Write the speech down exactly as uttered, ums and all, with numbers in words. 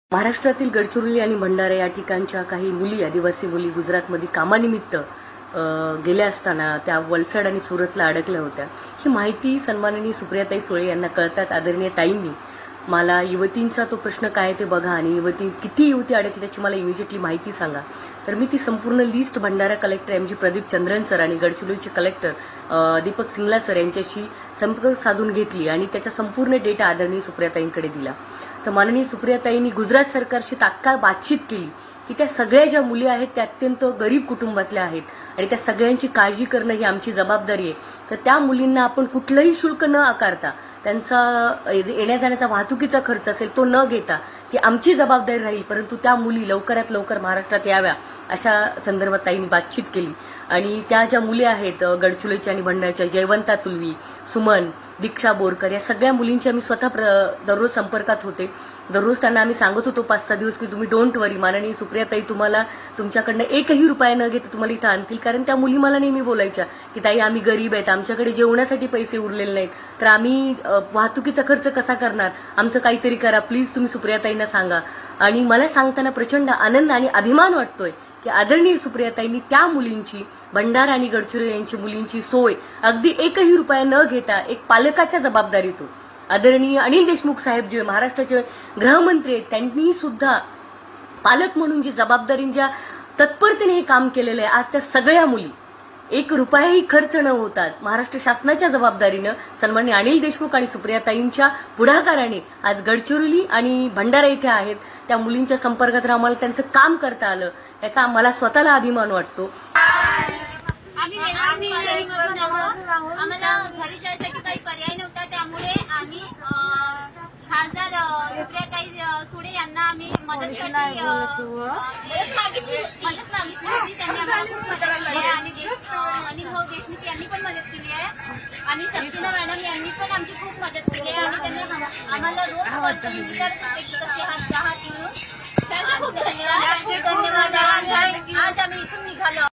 महाराष्ट्रातील गडचिरोली आणि भंडारा या ठिकाणच्या काही मुली, आदिवासी मुली गुजरातमध्ये कामानिमित्त गेल्या असताना त्या वलसाड आणि सुरतला अडकल्या होत्या। ही माहिती सन्माननीय सुप्रियाताई सुळे यांना कळताच आदरणीय ताईंनी मला युवतींचा तो प्रश्न काय ते बघा आणि युवती किती युवती अडकली त्याची मला इमिजिएटली माहिती सांगा। तर मी ती संपूर्ण list Bhandara collector M G Pradeep Chandran sir आणि गडचिरोलीचे कलेक्टर दीपक सिंगला सर यांच्याशी संपर्क साधून घेतली आणि त्याचा संपूर्ण डेटा आदरणीय सुप्रियाताईंकडे दिला। तर माननीय सुप्रियाताईंनी गुजरात सरकारशी तात्काळ बातचीत केली की त्या सगळ्या ज्या मुली आहेत त्या अत्यंत गरीब कुटुंबातल्या आहेत आणि त्या सगळ्यांची काळजी करणं ही आमची जबाबदारी आहे। तर त्या मुलींना आपण कुठलंही शुल्क न आकारता त्यांचा येण्या जाण्याचा वाहतुकीचा खर्च असेल तो न घेता ती आमची जबाबदारी राहील, परंतु त्या मुली लवकरात लवकर महाराष्ट्रात याव्या अशा संदर्भात ताईंनी बातचीत केली। आणि त्या ज्या मुली आहेत गडचिरोलीच्या आणि भंडाऱ्याच्या, जयवंता तुलवी, सुमन, दीक्षा बोरकर या सगळ्या मुलींची आम्ही स्वतः दररोज संपर्कात होते। दररोज त्यांना आम्ही सांगत होतो पाच सहा दिवस की तुम्ही डोंट वरी, माननीय सुप्रियाताई तुम्हाला तुमच्याकडनं एकही रुपया न घेता तुम्हाला इथं आणतील। कारण त्या मुली मला नेहमी बोलायच्या की ताई आम्ही गरीब आहेत, आमच्याकडे जेवणासाठी पैसे उरलेले नाहीत, तर आम्ही वाहतुकीचा खर्च कसा करणार, आमचं काहीतरी करा प्लीज, तुम्ही सुप्रियाताईंना सांगा। आणि मला सांगताना प्रचंड आनंद आणि अभिमान वाटतोय की आदरणीय सुप्रियाताईंनी त्या मुलींची, भंडारा आणि गडचिरोली यांची मुलींची सोय अगदी एकही रुपया न घेता एक पालकाच्या जबाबदारीतून, आदरणीय अनिल देशमुख साहेब जे महाराष्ट्राचे गृहमंत्री आहेत त्यांनी सुद्धा पालक म्हणून जी जबाबदारी ज्या तत्परतेने हे काम केलेलं आहे, आज त्या सगळ्या मुली एक रुपयाही खर्च न होता महाराष्ट्र शासनाच्या जबाबदारीनं सन्माननीय अनिल देशमुख आणि सुप्रियाताईंच्या पुढाकाराने आज गडचिरोली आणि भंडारा इथे आहेत। त्या मुलींच्या संपर्कात आम्हाला त्यांचं काम करता आलं याचा मला स्वतःला अभिमान वाटतो। आम्हाला घरी जायसाठी काही पर्याय नव्हता, त्यामुळे आम्ही खासदार सुप्रियाताई सुळे यांना आम्ही मदतसाठी मदत मागितली मदत मागितली होती। त्यांनी आम्हाला खूप मदत केली आहे आणि अनिल भाऊ देशमुख यांनी पण मदत केली आहे आणि सक्सेना मॅडम यांनी पण आमची खूप मदत केली आहे आणि त्यांनी आम्हाला रोज कॉल करून विचारत एक कसे हात हात म्हणून त्यांना खूप धन्यवाद खूप धन्यवाद। आज आम्ही इथून निघालो।